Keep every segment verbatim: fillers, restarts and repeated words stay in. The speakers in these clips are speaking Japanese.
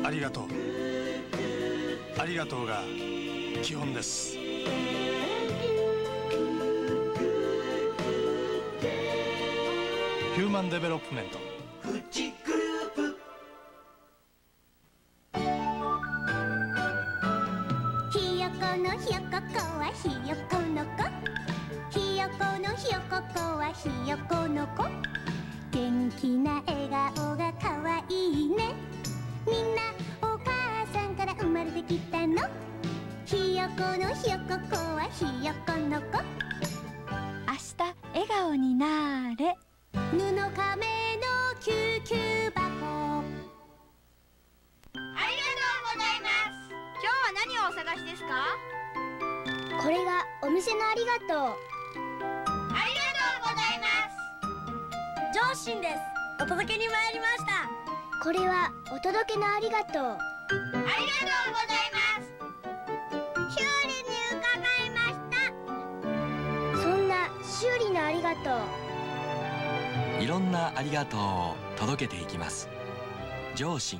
ありがとう。ありがとうが基本です。ヒューマンデベロップメント。 ひよこのひよこ子はひよこの子。ひよこのひよこ子はひよこの子。元気な笑顔がかわいいね。みんなお母さんから生まれてきたの。ひよこのひよこ子はひよこの子。 明日笑顔になれ。 布亀の救急箱。 ありがとうございます。今日は何をお探しですか？ これがお店のありがとう。 ありがとうございます。 上信です。お届けに参りました。 これはお届けのありがとう。 ありがとうございます。修理に伺いました。 そんな修理のありがとう。 いろんなありがとうを届けていきます。上信。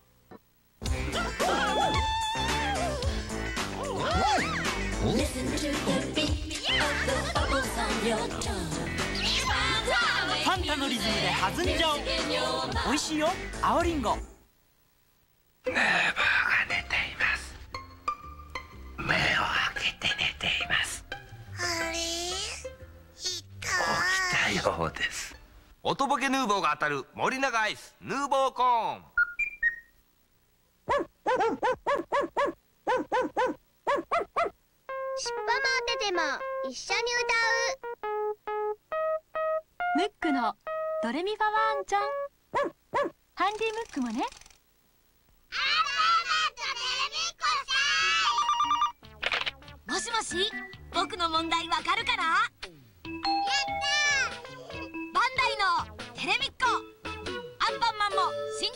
ファンタのリズムで弾んじゃう。美味しいよ、青りんご。 ヌーボーが寝ています。目を開けて寝ています。 あれ？ 起きたようです。 おとぼけヌーボーが当たる森永アイスヌーボーコーン。 しっぽもおてても一緒に歌ムックのドレミファワンちゃん。ハンディムックもね。 もしもし、僕の問題わかるかな？やったー！バンダイのテレミッコ。アンパンマンも新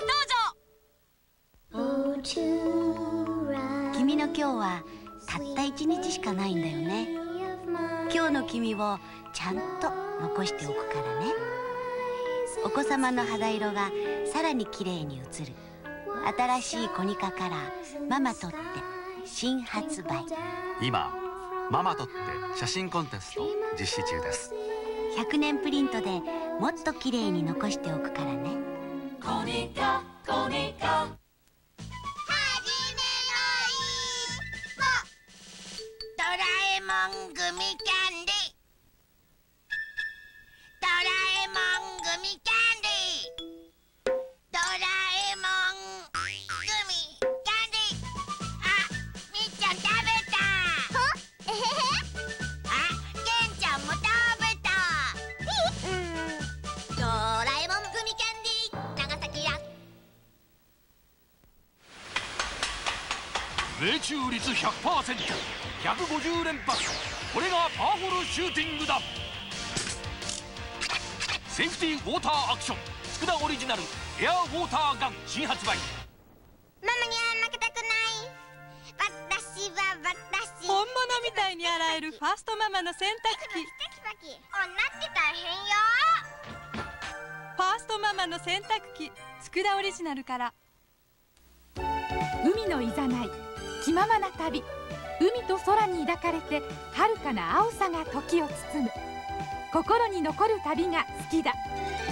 登場。 君の今日はたった一日しかないんだよね。今日の君をちゃんと残しておくからね。お子様の肌色がさらに綺麗に映る新しいコニカカラーママとって新発売。 今ママとって写真コンテスト実施中です。 ひゃくねんプリントでもっと綺麗に残しておくからね。 コニカコニカ。 ドラえもんグミキャンディ。ドラえもんグミキャンディ。ドラえもんグミキャンディ。あ、みっちゃん食べた。は？えへへ。あ、けんちゃんも食べた。うん。ドラえもんグミキャンディ長崎屋。 命中率 ひゃくパーセント、ひゃくごじゅう連発。これがパワフルシューティングだ。セーフティーウォーターアクション佃オリジナルエアウォーターガン新発売。 ママには負けたくない。私は私。 本物みたいに洗えるファーストママの洗濯機。 テキパキ女って大変よ。 ファーストママの洗濯機佃オリジナルから。海のいざない気ままな旅。海と空に抱かれて遥かな青さが時を包む。心に残る旅が好きだ。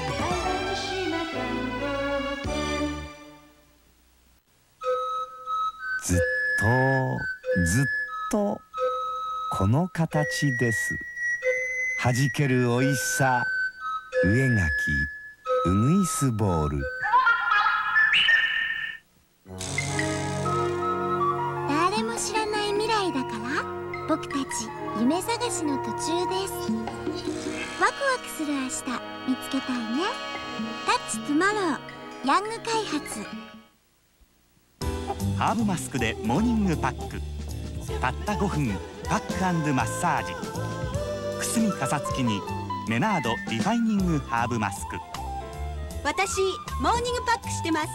ずっとずっとこの形です。はじけるおいしさ上垣ウグイスボール。 誰も知らない未来だから僕たち夢探しの途中です。ワクワクする明日見つけたいね。タッチトゥマローヤング開発。 ハーブマスクでモーニングパック。たったごふんパック&マッサージ。くすみかさつきにメナードリファイニングハーブマスク。 私モーニングパックしてます。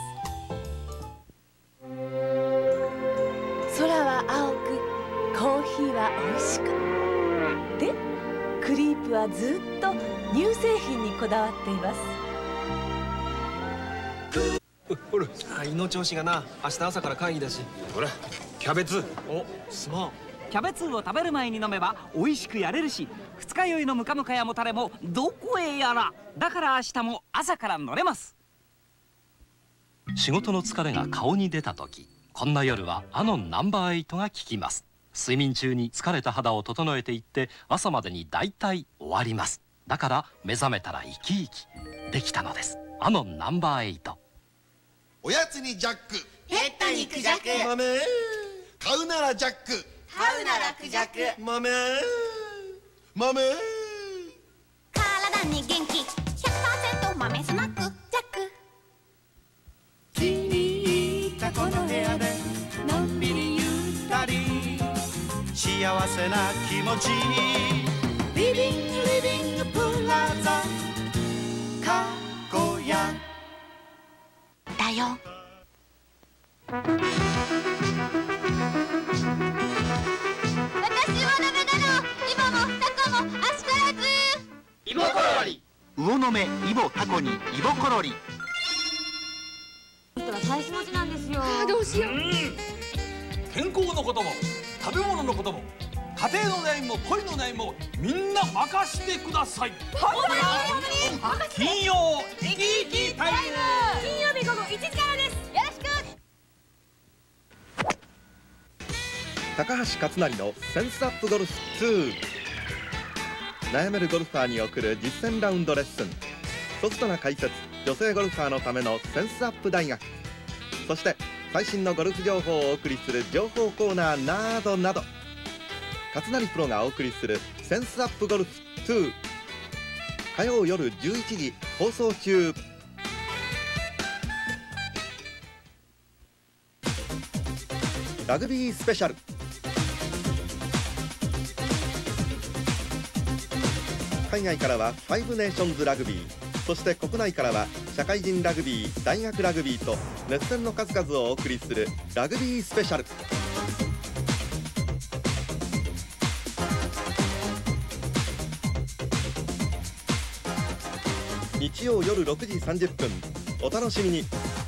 空は青くコーヒーは美味しく。でクリープはずっと乳製品にこだわっています。 ほら、胃の調子がな、明日朝から会議だし。 ほら、キャベツ。 お、すまん。 キャベツを食べる前に飲めば美味しくやれるし、二日酔いのムカムカやもたれもどこへやら。だから明日も朝から乗れます。 仕事の疲れが顔に出た時、こんな夜はアノンナンバーエイトが効きます。睡眠中に疲れた肌を整えていって朝までにだいたい終わります。だから目覚めたら生き生きできたのです。アノンナンバーエイト。 おやつにジャック、 ペットにクジャク、 豆買うならジャック、 買うならクジャク、 豆豆体に元気 ひゃくパーセント 豆スナックジャック。 気に入ったこの部屋でのんびりゆったり幸せな気持ちにリビングリビングプラザかこやだよ。 私もダメなの。イボもタコもアスパラズ。 イボコロリ。魚の目イボタコにイボコロリ。 人は大使持ちなんですよ。 どうしよう。 健康のことも食べ物のことも家庭の悩みも恋の悩みもみんな任してください。金曜生き生きタイム。 金曜日午後いちじからです。よろしく。 高橋克成のセンスアップゴルフに。悩めるゴルファーに送る実践ラウンドレッスン、ソフトな解説、女性ゴルファーのためのセンスアップ大学、そして最新のゴルフ情報をお送りする情報コーナーなどなど、勝成プロがお送りするセンスアップゴルフに、火曜夜じゅういちじ放送中。ラグビースペシャル。海外からはファイブネーションズラグビー、そして国内からは社会人ラグビー、大学ラグビーと熱戦の数々をお送りするラグビースペシャル。日曜夜ろくじさんじゅっぷん、お楽しみに。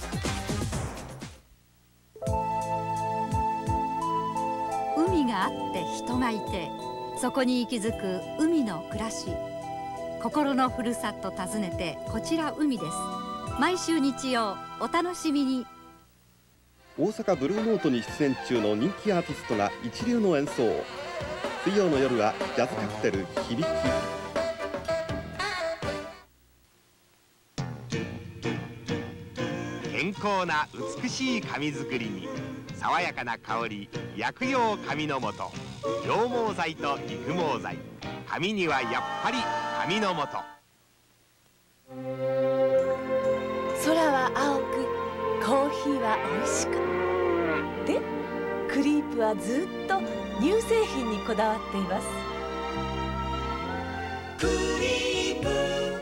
海があって人がいて、そこに息づく海の暮らし。心のふるさと訪ねて、こちら海です。毎週日曜お楽しみに。 大阪ブルーノートに出演中の人気アーティストが一流の演奏。水曜の夜はジャズカクテル響き。 健康な美しい髪作りに爽やかな香り、薬用髪の素、羊毛剤と育毛剤。髪にはやっぱり髪の素。 空は青く、コーヒーは美味しく。で、クリープはずっと乳製品にこだわっています。クリープ。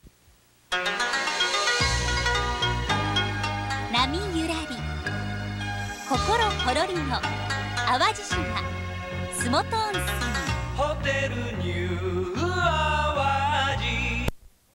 波ゆらり、心ほろりの淡路島洲本温泉。 ホテルニュー